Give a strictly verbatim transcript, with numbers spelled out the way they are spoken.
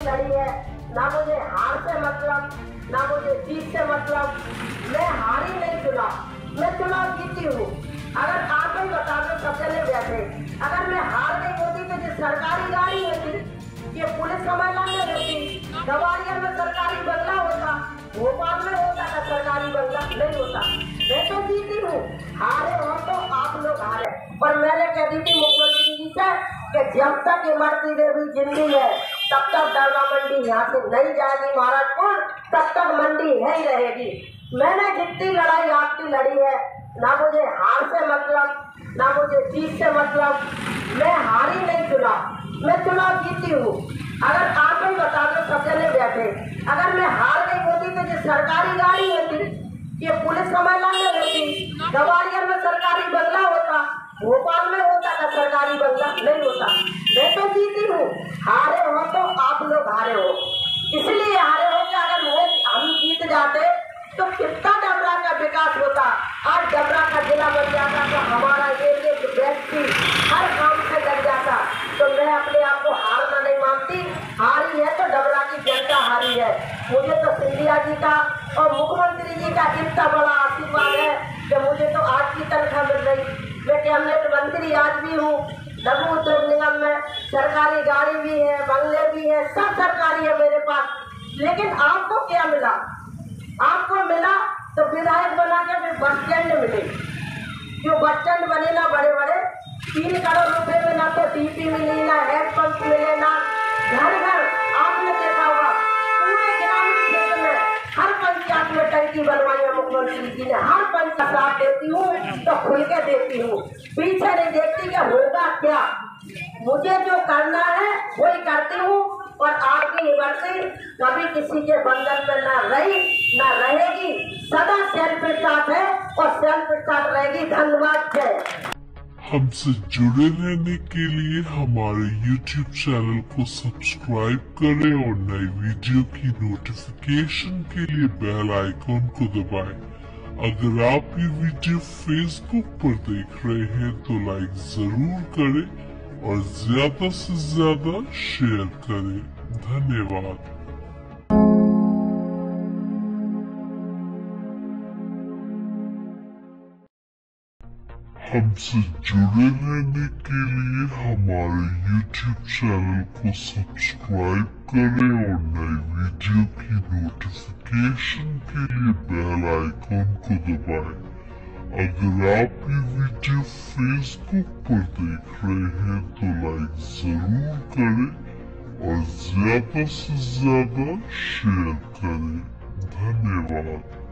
लड़ी है, ना मुझे हार से मतलब, ना मुझे जीत से मतलब। मैं हार ही नहीं चुना, मैं चुनाव जीती हूँ। अगर आप ही बता दो सब जने बैठे, अगर मैं हार नहीं होती तो जो सरकारी गाड़ी होती, ये पुलिस सम्मेलन में होती, दवारिया में सरकारी बंगला होता, भोपाल में होता था सरकारी बंगला, नहीं होता। मैं तो जीती हूँ, हारे हो तो आप लोग हारे। पर मैंने कह दी थी मुख्यमंत्री जी से कि जब तक इमरती देवी जिंदी है तब तक दरगाह मंडी यहाँ से नहीं जाएगी महाराजपुर, तब तक मंडी यही रहेगी। मैंने जितनी लड़ाई आपकी लड़ी है, ना मुझे हार से मतलब, ना मुझे जीत से मतलब। मैं हार ही नहीं चुना, मैं चुनाव जीती हूँ। अगर आप ही बता दो सब जने बैठे, अगर मैं हार नहीं होती तो जो सरकारी गाड़ी होती, ये पुलिस सम्मेलन में होती, दवारिया में सरकारी बंगला होता, भोपाल में होता था सरकारी बंगला, नहीं होता। मैं तो जीती हूँ, हारे हो तो आप लोग हारे हो। इसलिए हारे हो कि अगर वो हम जीत जाते तो कितना डबरा का विकास होता। आज डबरा का जिला बन जाता तो हमारा एक एक व्यक्ति हर काम से लग जाता। तो मैं अपने आप को हारना नहीं मानती, हारी है तो डबरा की जनता हारी है। मुझे तो सिंधिया जी का और मुख्यमंत्री जी का इतना बड़ा आशीर्वाद है कि मुझे तो आज की तनख्वाह मिल रही। मैं कैबिनेट मंत्री आज भी हूँ, लघु उद्योग निगम में सरकारी गाड़ी भी है, बंगले भी है, सब सरकारी है मेरे पास। लेकिन आपको क्या मिला? आपको मिला तो विधायक बना के फिर बस स्टैंड मिले, जो बस स्टैंड बने ना बड़े बड़े, तीन करोड़ रुपए में ना तो डीपी मिली, ना हेड पंप मिले, ना घर घर। आपने देखा होगा पूरे ग्रामीण क्षेत्र में हर पंचायत में टंकी बनवाई है मुख्यमंत्री जी ने। हर पंचायत साथ देती हूँ तो खुल के देती हूँ, पीछे नहीं देखती कि होगा क्या। मुझे जो करना है वही करती हूँ। और आपकी इमरती कभी किसी के बंधन में ना रही ना रहेगी, सदा सेल्फ स्टार्ट है और सेल्फ स्टार्ट रहेगी। धन्यवाद। जय। हमसे जुड़े रहने के लिए हमारे यूट्यूब चैनल को सब्सक्राइब करें और नई वीडियो की नोटिफिकेशन के लिए बेल आइकॉन को दबाएं। अगर आप ये वीडियो फेसबुक पर देख रहे हैं तो लाइक जरूर करें और ज्यादा से ज्यादा शेयर करें। धन्यवाद। हमसे जुड़े रहने के लिए हमारे यूट्यूब चैनल को सब्सक्राइब करें और नई वीडियो की नोटिफिकेशन के लिए बेल आइकॉन को दबाएं। अगर आप ये वीडियो फेसबुक पर देख रहे हैं तो लाइक जरूर करें और ज्यादा से ज्यादा शेयर करें। धन्यवाद।